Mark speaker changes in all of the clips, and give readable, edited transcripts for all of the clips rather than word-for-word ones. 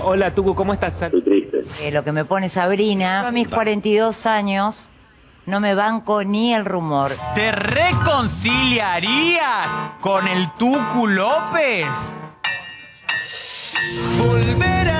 Speaker 1: Hola, Tucu, ¿cómo estás?
Speaker 2: Estoy triste.
Speaker 3: Lo que me pone Sabrina, a mis 42 años, no me banco ni el rumor.
Speaker 4: ¿Te reconciliarías con el Tucu López? Volverá.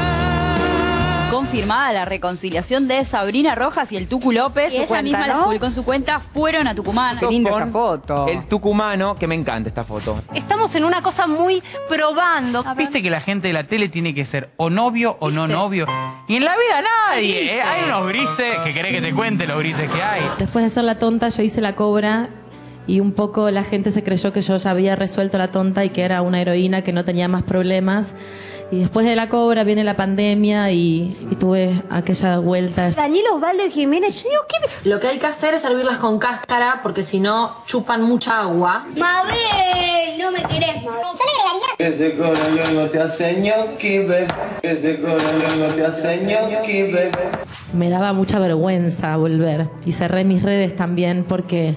Speaker 5: Confirmada la reconciliación de Sabrina Rojas y el Tucu López. Y ella misma la publicó en su cuenta. Fueron a Tucumán.
Speaker 6: Qué linda esa foto.
Speaker 1: El tucumano, que me encanta esta foto.
Speaker 7: Estamos en una cosa muy probando.
Speaker 4: Viste que la gente de la tele tiene que ser o novio o no novio. Y en la vida nadie. Hay unos grises que querés que te cuente los grises que hay.
Speaker 8: Después de hacer la tonta, yo hice la cobra y un poco la gente se creyó que yo ya había resuelto la tonta y que era una heroína que no tenía más problemas. Y después de la cobra viene la pandemia y tuve aquella vuelta.
Speaker 7: Daniel Osvaldo y Jiménez, yo digo, ¿qué?
Speaker 9: Lo que hay que hacer es servirlas con cáscara porque si no chupan mucha agua.
Speaker 7: Mabel, no me querés, Mabel. Yo le agregaría.
Speaker 10: Ese corazón no te hace ñoqui, bebé. Ese corazón no te hace ñoqui, bebé.
Speaker 8: Me daba mucha vergüenza volver y cerré mis redes también porque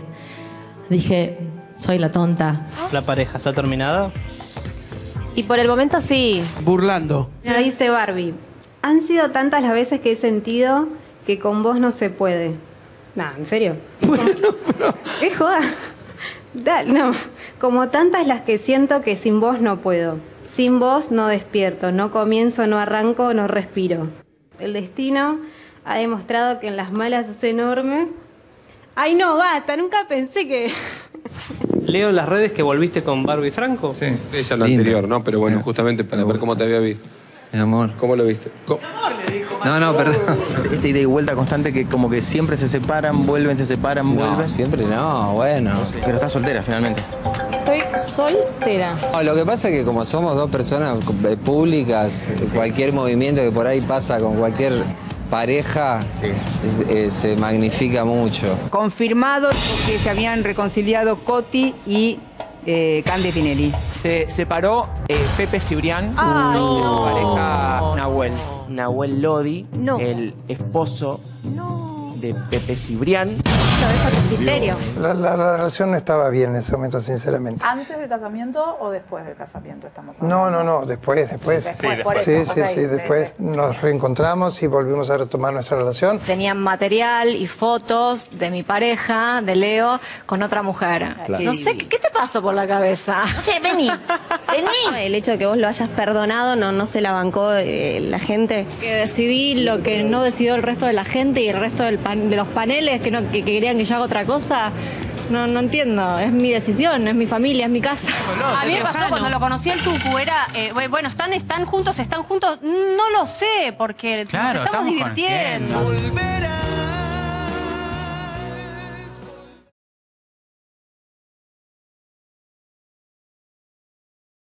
Speaker 8: dije, soy la tonta.
Speaker 11: ¿La pareja está terminada?
Speaker 12: Y por el momento sí.
Speaker 13: Burlando.
Speaker 14: Ya dice Barbie, han sido tantas las veces que he sentido que con vos no se puede. Nah, ¿en serio?
Speaker 13: Bueno, pero...
Speaker 14: ¿Qué joda? Dale, no. Como tantas las que siento que sin vos no puedo. Sin vos no despierto, no comienzo, no arranco, no respiro. El destino ha demostrado que en las malas es enorme. Ay, no, basta, nunca pensé que...
Speaker 11: Leo en las redes que volviste con Barbie Franco.
Speaker 15: Sí, ella la anterior, ¿no? Pero bueno, justamente para ver cómo te había visto.
Speaker 16: Mi amor.
Speaker 15: ¿Cómo lo viste?
Speaker 16: Mi amor, le dijo. No, perdón.
Speaker 10: Esta ida y vuelta constante que como que siempre se separan, vuelven, se separan, vuelven.
Speaker 16: Siempre no, bueno.
Speaker 10: Pero estás soltera finalmente.
Speaker 12: Estoy soltera.
Speaker 16: No, lo que pasa es que como somos dos personas públicas, cualquier movimiento que por ahí pasa con cualquier pareja se magnifica mucho.
Speaker 6: Confirmado que se habían reconciliado Coti y Candy Tinelli.
Speaker 1: Se separó Pepe Cibrián de su pareja Nahuel.
Speaker 17: Nahuel Lodi, el esposo de Pepe Cibrián.
Speaker 13: La relación no estaba bien en ese momento, sinceramente.
Speaker 18: ¿Antes del casamiento o después del casamiento estamos hablando?
Speaker 13: No, después. Después nos reencontramos y volvimos a retomar nuestra relación.
Speaker 19: Tenían material y fotos de mi pareja, de Leo, con otra mujer. Claro. No sé, ¿qué te pasó por la cabeza? Sí, vení.
Speaker 12: El hecho de que vos lo hayas perdonado no se la bancó la gente.
Speaker 19: Que decidí lo que no decidió el resto de la gente y el resto de los paneles que querían que yo haga otra cosa. No entiendo, es mi decisión, es mi familia, es mi casa.
Speaker 7: A mí me pasó cuando lo conocí el Tucu, era, bueno, están juntos, no lo sé, porque nos estamos divirtiendo.
Speaker 4: Volverá.